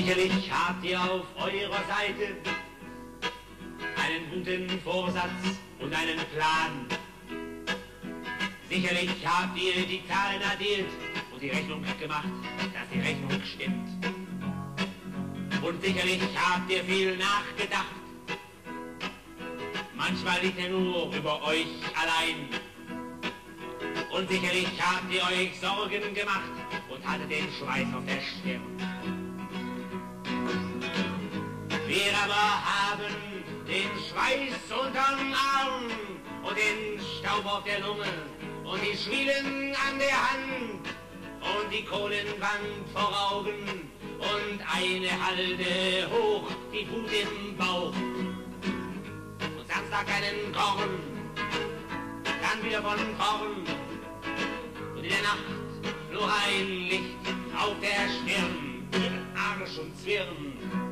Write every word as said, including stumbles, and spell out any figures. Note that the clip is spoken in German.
Sicherlich habt ihr auf eurer Seite einen guten Vorsatz und einen Plan. Sicherlich habt ihr die Zahlen addiert und die Rechnung gemacht, dass die Rechnung stimmt. Und sicherlich habt ihr viel nachgedacht. Manchmal liegt er nur über euch allein. Und sicherlich habt ihr euch Sorgen gemacht und hattet den Schweiß auf der Stirn. Wir aber haben den Schweiß unterm Arm und den Staub auf der Lunge und die Schwielen an der Hand und die Kohlenwand vor Augen und eine Halde hoch, die Wut im Bauch. Und Samstag einen Korn, dann wieder von vorn und in der Nacht nur ein Licht auf der Stirn, Arsch und Zwirn.